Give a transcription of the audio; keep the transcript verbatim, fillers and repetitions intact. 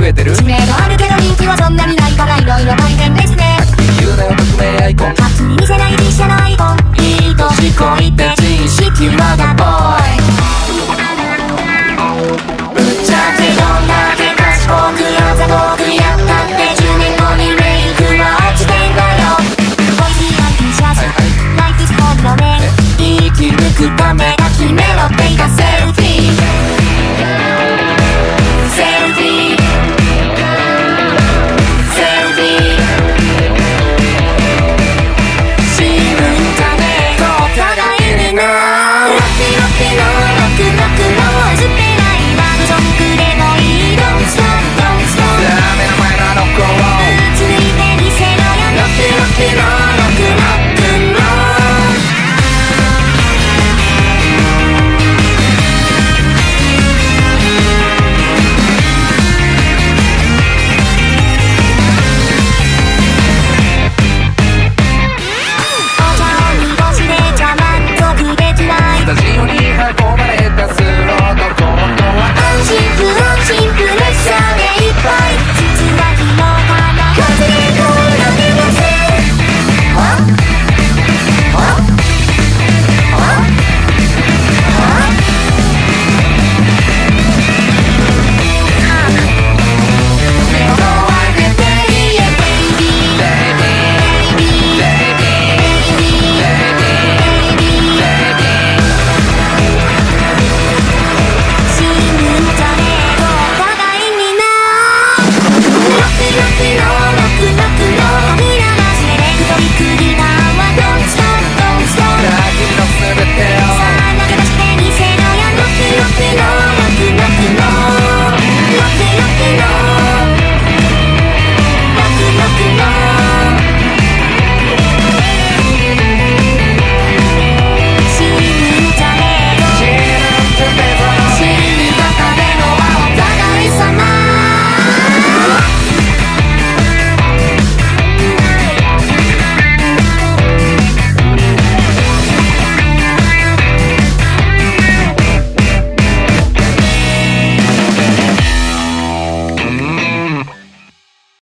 増えてる。 知名度あるけど人気はそんなにないから色々大変ですね。 はっきり言うなよ匿名アイコン。 初に見せない実写のアイコン。いい年こいて自意識まだボーイ。ぶっちゃけどんな